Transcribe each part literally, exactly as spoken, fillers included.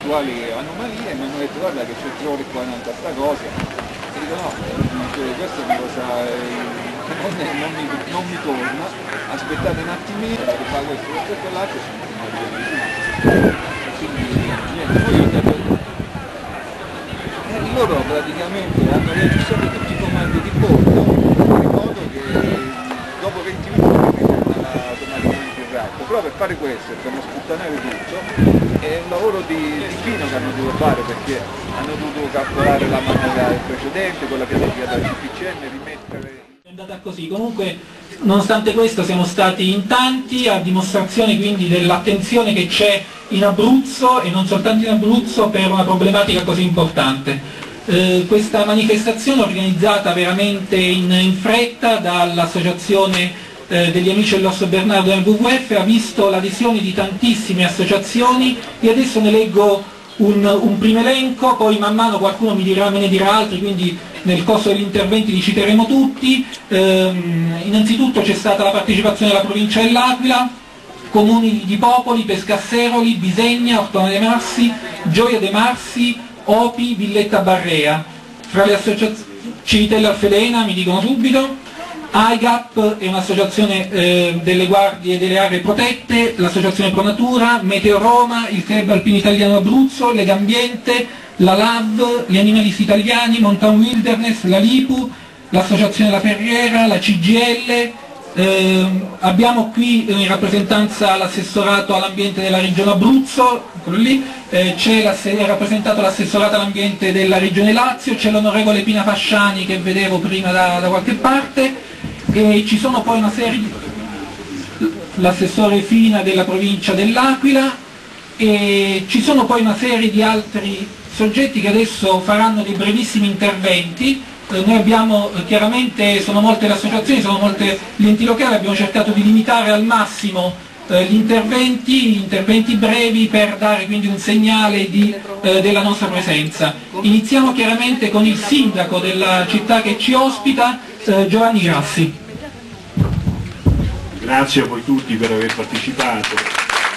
eventuali anomalie, mi hanno detto guarda che c'è il Troll qua in sta cosa, e dico no, questa è una cosa che non, è, non, mi, non mi torna, aspettate un attimino che fa questo, questo e quell'altro, quindi niente, poi ho detto, eh, loro praticamente hanno registrato tutti i comandi di bordo, in modo che dopo venti minuti automaticamente il ratto, però per fare questo, per non sputtanare tutto, è un lavoro di, di fino che hanno dovuto fare, perché hanno dovuto calcolare la manovra precedente, quella che è dal C P C M, rimettere... È andata così. Comunque, nonostante questo, siamo stati in tanti, a dimostrazione quindi dell'attenzione che c'è in Abruzzo, e non soltanto in Abruzzo, per una problematica così importante. Eh, questa manifestazione organizzata veramente in, in fretta dall'associazione eh, degli amici dell'Orso Bernardo del W W F ha visto l'adesione di tantissime associazioni, e adesso ne leggo un, un primo elenco, poi man mano qualcuno mi dirà, me ne dirà altri, quindi nel corso degli interventi li citeremo tutti. Ehm, innanzitutto c'è stata la partecipazione della provincia dell'Aquila, comuni di Popoli, Pescasseroli, Bisegna, Ortona de Marsi, Gioia de Marsi, Opi, Villetta Barrea. Fra le associazioni Civitella Alfedena, mi dicono subito, A I G A P è un'associazione eh, delle guardie delle aree protette, l'associazione Pronatura, Meteo Roma, il Club Alpino Italiano Abruzzo, Legambiente, la L A V, gli Animalisti Italiani, Mountain Wilderness, la Lipu, l'associazione La Ferriera, la C G L. Eh, abbiamo qui in rappresentanza l'assessorato all'ambiente della regione Abruzzo, eh, c'è rappresentato l'assessorato all'ambiente della regione Lazio, c'è l'onorevole Pina Fasciani che vedevo prima da, da qualche parte, e ci sono poi una serie di... l'assessore Fina della provincia dell'Aquila, e ci sono poi una serie di altri soggetti che adesso faranno dei brevissimi interventi. Noi abbiamo, chiaramente sono molte le associazioni, sono molte gli enti locali, abbiamo cercato di limitare al massimo eh, gli interventi, gli interventi brevi, per dare quindi un segnale di, eh, della nostra presenza. Iniziamo chiaramente con il sindaco della città che ci ospita, eh, Giovanni Grassi. Grazie a voi tutti per aver partecipato.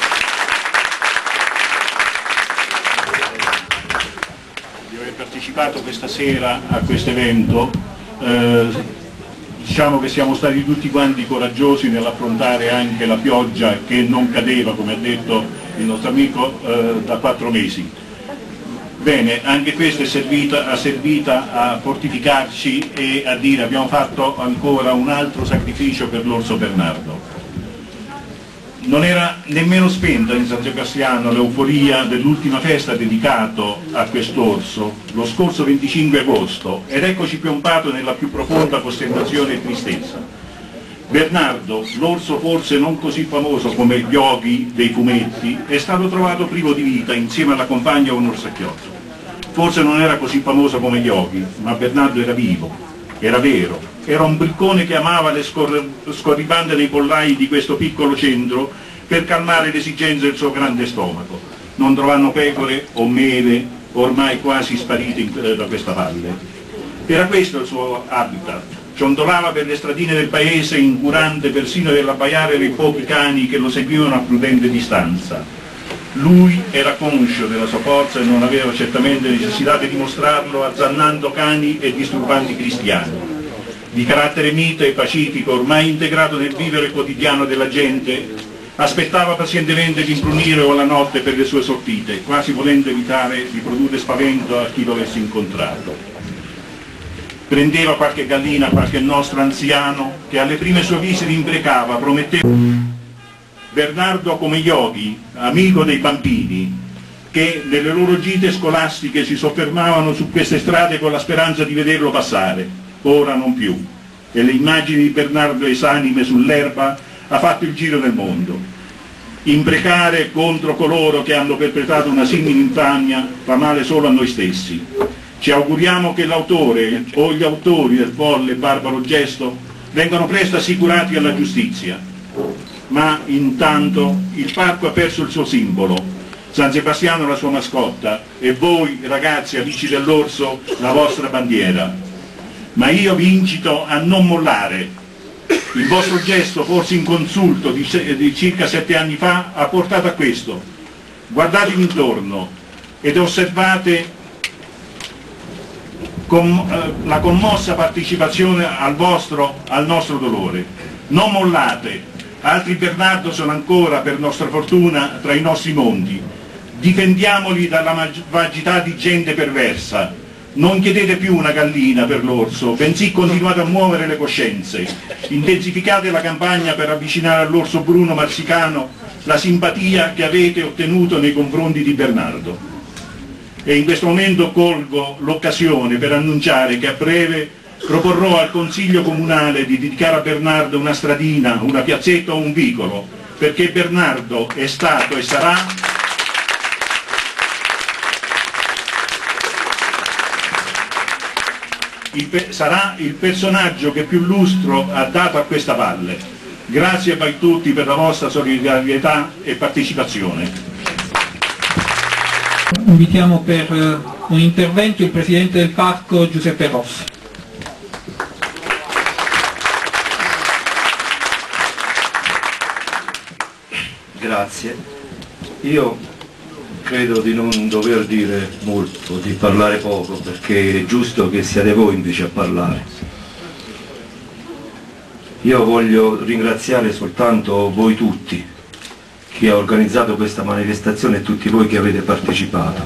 partecipato questa sera a questo evento, eh, diciamo che siamo stati tutti quanti coraggiosi nell'affrontare anche la pioggia che non cadeva, come ha detto il nostro amico, eh, da quattro mesi. Bene, anche questo è servita, ha servita a fortificarci e a dire abbiamo fatto ancora un altro sacrificio per l'Orso Bernardo. Non era nemmeno spenta in San Sebastiano l'euforia dell'ultima festa dedicato a quest'orso, lo scorso venticinque agosto, ed eccoci piompato nella più profonda costernazione e tristezza. Bernardo, l'orso forse non così famoso come Yogi dei fumetti, è stato trovato privo di vita insieme alla compagna un orsacchiotto. Forse non era così famoso come Yogi, ma Bernardo era vivo, era vero. Era un briccone che amava le scorribande dei pollai di questo piccolo centro per calmare le esigenze del suo grande stomaco. Non trovando pecore o mele, ormai quasi sparite in, da questa valle. Era questo il suo habitat. Ciondolava per le stradine del paese, incurante persino dell'abbaiare dei pochi cani che lo seguivano a prudente distanza. Lui era conscio della sua forza e non aveva certamente necessità di dimostrarlo azzannando cani e disturbanti cristiani. Di carattere mite e pacifico, ormai integrato nel vivere quotidiano della gente, aspettava pazientemente l'imbrunire o la notte per le sue sortite, quasi volendo evitare di produrre spavento a chi lo avesse incontrato. Prendeva qualche gallina, qualche nostro anziano, che alle prime sue visite imprecava, prometteva. Bernardo come Yogi, amico dei bambini, che nelle loro gite scolastiche si soffermavano su queste strade con la speranza di vederlo passare. Ora non più, e le immagini di Bernardo esanime sull'erba ha fatto il giro del mondo. Imprecare contro coloro che hanno perpetrato una simile infamia fa male solo a noi stessi. Ci auguriamo che l'autore o gli autori del folle e barbaro gesto vengano presto assicurati alla giustizia. Ma intanto il parco ha perso il suo simbolo, San Sebastiano la sua mascotta, e voi ragazzi amici dell'orso la vostra bandiera. Ma io vi incito a non mollare. Il vostro gesto, forse inconsulto, di, di circa sette anni fa, ha portato a questo. Guardatevi intorno. ed osservate con, eh, la commossa partecipazione al vostro, al nostro dolore. Non mollate, altri Bernardo sono ancora, per nostra fortuna, tra i nostri monti. Difendiamoli dalla malvagità di gente perversa. Non chiedete più una gallina per l'orso, bensì continuate a muovere le coscienze. Intensificate la campagna per avvicinare all'orso bruno marsicano la simpatia che avete ottenuto nei confronti di Bernardo. E in questo momento colgo l'occasione per annunciare che a breve proporrò al Consiglio Comunale di dedicare a Bernardo una stradina, una piazzetta o un vicolo, perché Bernardo è stato e sarà il, sarà il personaggio che più lustro ha dato a questa valle. Grazie a voi tutti per la vostra solidarietà e partecipazione. Invitiamo per un intervento il Presidente del Parco Giuseppe Rossi. Grazie. Io credo di non dover dire molto, di parlare poco, perché è giusto che siate voi invece a parlare. Io voglio ringraziare soltanto voi tutti, chi ha organizzato questa manifestazione e tutti voi che avete partecipato.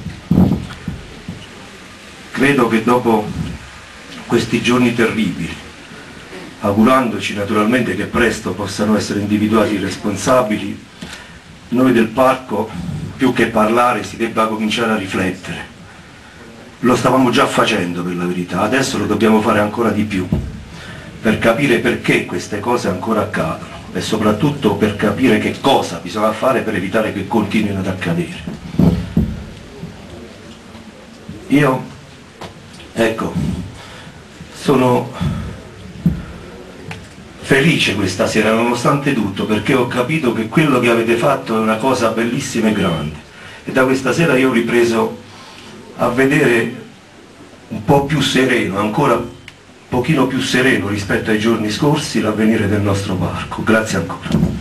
Credo che dopo questi giorni terribili, augurandoci naturalmente che presto possano essere individuati i responsabili, noi del parco, più che parlare, si debba cominciare a riflettere. Lo stavamo già facendo, per la verità, adesso lo dobbiamo fare ancora di più, per capire perché queste cose ancora accadono e soprattutto per capire che cosa bisogna fare per evitare che continuino ad accadere. Io, ecco, sono felice questa sera nonostante tutto, perché ho capito che quello che avete fatto è una cosa bellissima e grande, e da questa sera io ho ripreso a vedere un po' più sereno, ancora un pochino più sereno rispetto ai giorni scorsi, l'avvenire del nostro parco. Grazie ancora.